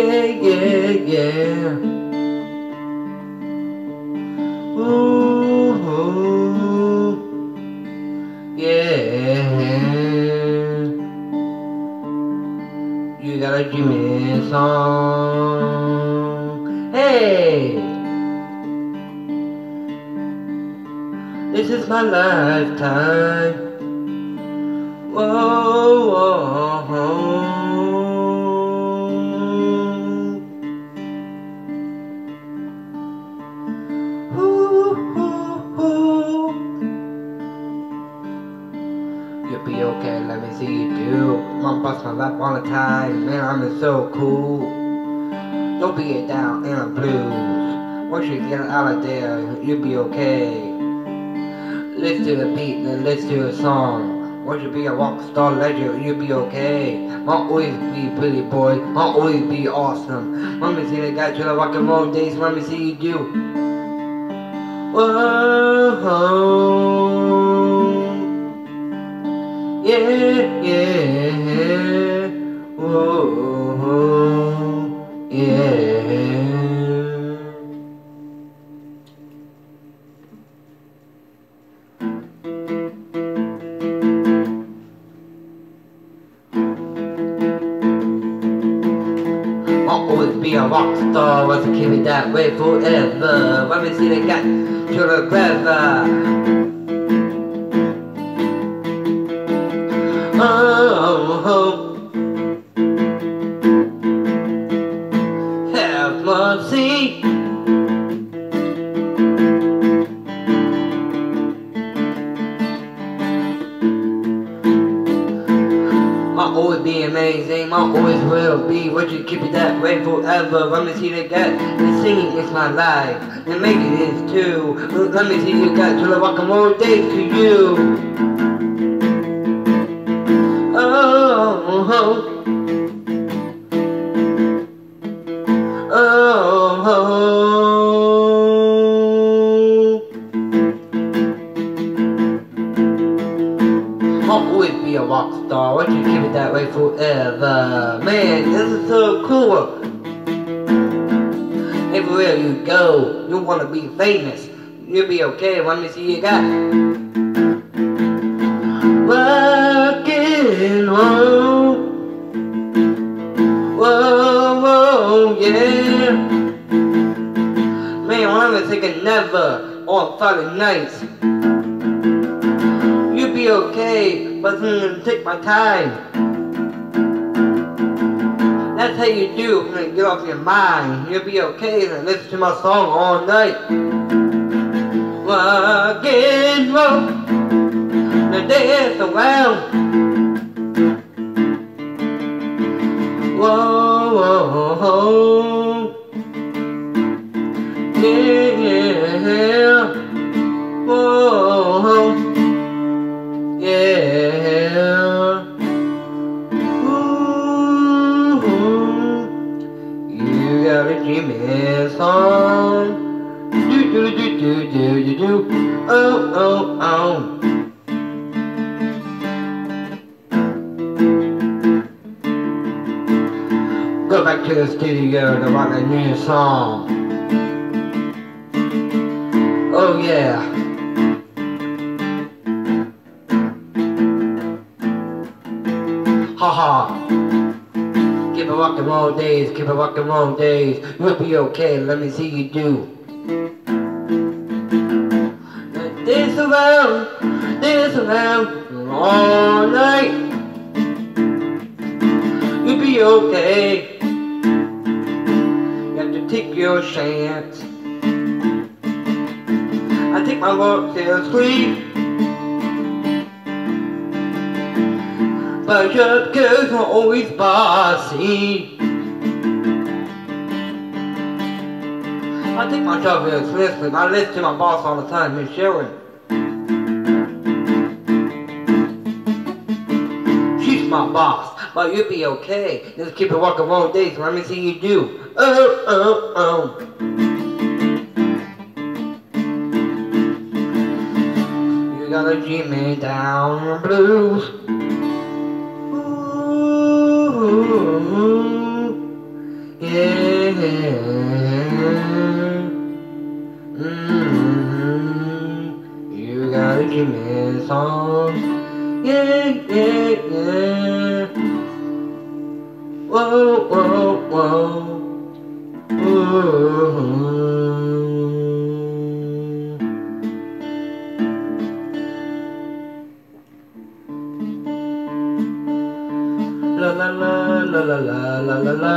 yeah, yeah. Ooh, yeah. You got a Jimmy song. Hey, this is my lifetime. Whoa, whoa, whoa. Ooh, ooh, ooh. You'll be okay, let me see you do. Mom bust my lap all the time, man, I'm so cool. Don't be a down in the blues. Once you get out of there, you'll be okay. Listen to the beat, then listen to a song. Once you be a rock star legend, you'll be okay. Won't always be pretty boy, won't always be awesome. Let me see the guy to the rock and roll days, let me see you do. Whoa. Yeah, yeah, whoa, yeah. I'll always be a rock star, want to keep it that way forever. Let me see the guy to the river. Oh, have mercy. I'll always be amazing, I'll always will be. Would you keep it that way forever? Let me see the guy, the singing is my life, and maybe it is too. Let me see you got to the rock and roll days to you. Oh, I'll always be a rock star. Why don't you keep it that way forever? Man, this is so cool. Everywhere you go, you want to be famous. You'll be okay. Let me see you got rock and roll. Whoa, whoa, yeah. Man, when I'm thinking never on Friday nights. You'll be okay, but I'm gonna take my time. That's how you do when you get off your mind. You'll be okay and listen to my song all night. Rock and roll, the dance around. Whoa, whoa, whoa. Yeah, whoa. Yeah. Ooh, you got a Jimmy song. Do do do do do do do. Oh oh oh. Go back to the studio to write a new song. Oh yeah. Haha. Keep it rock and roll days, keep it rock and roll days. You'll be okay, let me see you do. Dance around all night. You'll be okay. You have to take your chance. I take my work seriously. But just cause I'm always bossy. I take my job very seriously. I listen to my boss all the time, Miss Sharon. She's my boss, but you'll be okay. Just keep it rock and roll days. Let me see you do. Oh, oh, oh. You gotta G me down the blues. Ooh, yeah. song. Yeah, yeah, yeah. Whoa, whoa, whoa. Ooh. La la la la la la la la la.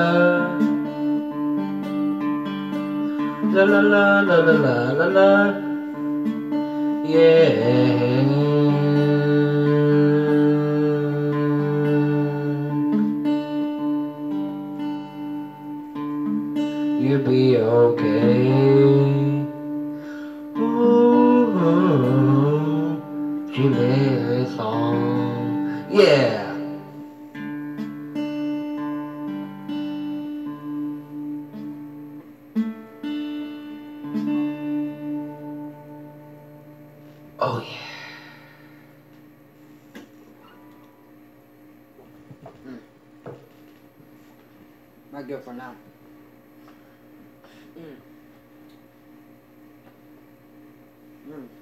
La la la la la la la la. Yeah. You'll be okay. Ooh, she made a song. Yeah. Oh yeah. My good for now. Mm.